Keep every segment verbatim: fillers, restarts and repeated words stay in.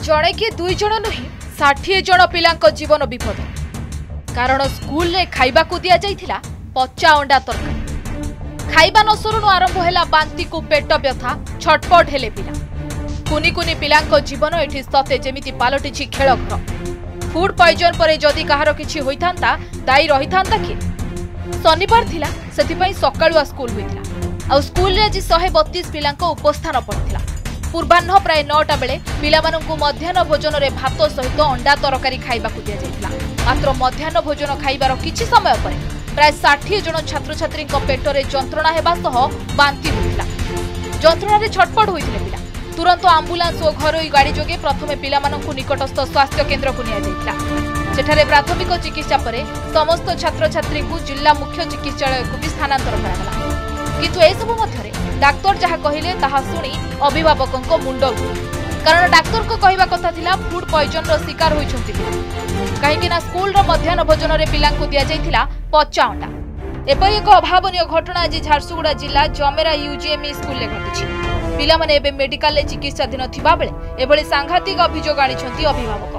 जड़े कि दुई जन नुहे षाठी जन पिलांको जीवन विपद कारण स्कूल रे खाइबा को दिया जाइथिला पचा अंडा तरकारी खाइबा नसरुनु आरंभ हैला बांती को पेट व्यथा छटपट हेले पिला कुनी कुनी पिलांको जीवन एठी सते जेमिति पालटिछि खेल घर फूड पॉइजन परे जदि कहार किछि होइथांता दाई रहिथांता कि शनिवार थिला सेथिपई सकाळुआ स्कूल होइथिला आ स्कूल रे आज एक सौ बत्तीस पिलांको उपस्थान पड़िथिला पूर्वाह्न प्राय नौटा बेले पिलामानंकु मध्याह्न भोजन रे भात सहित अंडा तरकारी खाइबाकु दिया जाइथिला मात्र मध्याह्न भोजन खाइबार किछि समय परे प्राय षाठी जन छात्र छात्री पेटरे जंत्रणा हेबा सह बांती होइथिला जंत्रणा रे छटपट होइथिले पिला तुरंत आम्बुलांस और घरोई गाड़ी जोगे प्रथमे पिलामानंकु निकटस्थ स्वास्थ्य केन्द्र को निया जाइथिला सेठारे प्राथमिक चिकित्सा परे समस्त छात्र छात्री को जिला मुख्य चिकित्सालय को भी स्थानांतर करागला किंतु ए सब मध्यरे डाक्टर जहाँ कहले ताहा सुनी अभिभावकों मुंड कारण डाक्तर को कहवा कथा थिला फूड पॉइजन रो शिकार होइछंती कहीं ना स्कूल रो मध्याह्न भोजन रे पिलांकु दिया जाइथिला पचा अंडा एपरि एक अभावनीय घटना आज झारसुगुड़ा जिला जमेरा यूजीएमई स्कूल रे घटिछि पिला माने एबे मेडिकल ले चिकित्साधीन थिबा बेले एभली सांघातिक अभियोग आनिछंती अभिभावक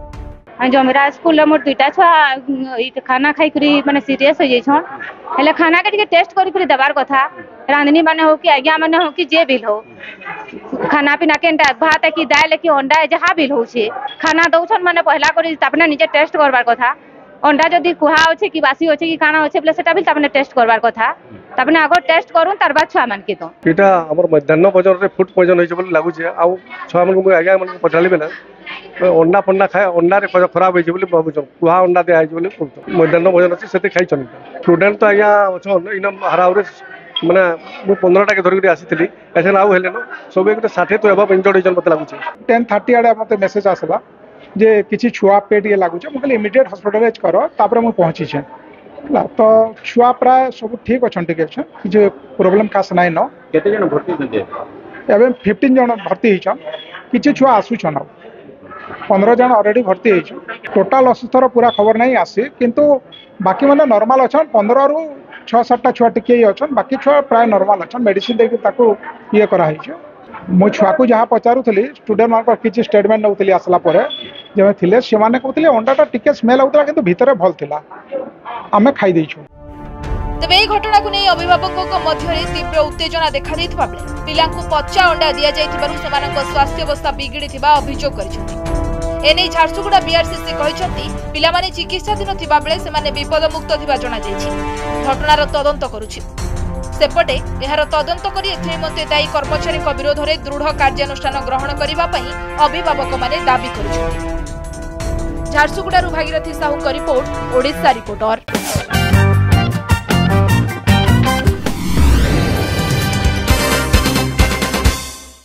जमेरा स्कूल मोर दुईटा छुआ खाना खाई करी माने सीरियस हो जाइछन हेले खाना के टेस्ट करी करी देबार कथा रांधनी माने हो कि आज्ञा माने हो कि जे बिल हो खाना पीना केनटा भात कि दाल कि अंडा जहाँ बिल हो खाना दौछन माने पहला करी तापने निजे टेस्ट करबार कथा अंडा जदि कुहा अच्छे कि बासी अच्छे कि काना अच्छे बोले सेटा भी तापने टेस्ट करबार कथा तापने आगो टेस्ट करूँ तार बाद छुआ मान के तो एटा हमर मध्याह्न भोजन रे फूड पॉइजन होइछ बोले लागु छै आ छुआ मन को आज्ञा मन पठाली बेला अंडा पंडा खाए अंडा रे खराब होइछ बोले भाबुछ कुहा अंडा दे आइछ बोले मध्याह्न भोजन अछि सेते खाइ छन स्टूडेंट तो आज्ञा छन इन हराउरे माने मु पंद्रह टा के धरि के आसीतली एसन आउ हेले न सब एक साठ तो एबा इंजर्ड होइछन मते लागु छै दस तीस आडे मते मेसेज आसला जे किछि छुआ पेट ये लागु छै मु इमीडिएट हॉस्पिटलाइज करो तापर मु पहुंची छै तो छुआ प्राय सब ठीक अच्छा ठीक है किसी प्रोब्लेम खास नाइन न केते जन भर्ती होते एवं फिफ्टीन जन भर्ती होइछन किछि छुआ आसुछन पंद्रह जन ऑलरेडी भर्ती होइछन टोटल असुस्थर पूरा खबर नहीं आसी किंतु बाकी माने नॉर्मल अछन पंद्रह रु छह सात छुआ टिके अछन बाकी छुआ प्राय नॉर्मल अछन मेडिसिन देके ताको ये करा हिछ मु छुआ को जहाँ पचारुथली स्टूडेंट मान किछि स्टेटमेंट नउथली आसला परे जे थिले से माने कहथले अंडाटा टिके स्मेल होतला किंतु भितरे भल थिला आमे खाई दैछु तबे এই घटना को नहीं अभिभावकों मध्य तीव्र उत्तेजना देखा देथिबा बेले पिलांकु पचा अंडा दिया जाइथिबारु सेमानक स्वास्थ्य अवस्था बिगिड़िथिबा अभियोग करिसथि एने झारसुगुड़ा बीआरसीसी कहिसथि पिला माने चिकित्साधीन थिबा बेले सेमाने विपद मुक्त थिबा जणा जाइछि घटनार तदंत करूछि सेपटे एहार तदंत करी एथि निमंते दायी कर्मचारी विरोध में दृढ़ कार्यानुष्ठान ग्रहण करने अभिभावक माने दाबी करुछथि झारसुगुड़ा भागीरथी साहू का रिपोर्ट ओडिशा रिपोर्टर।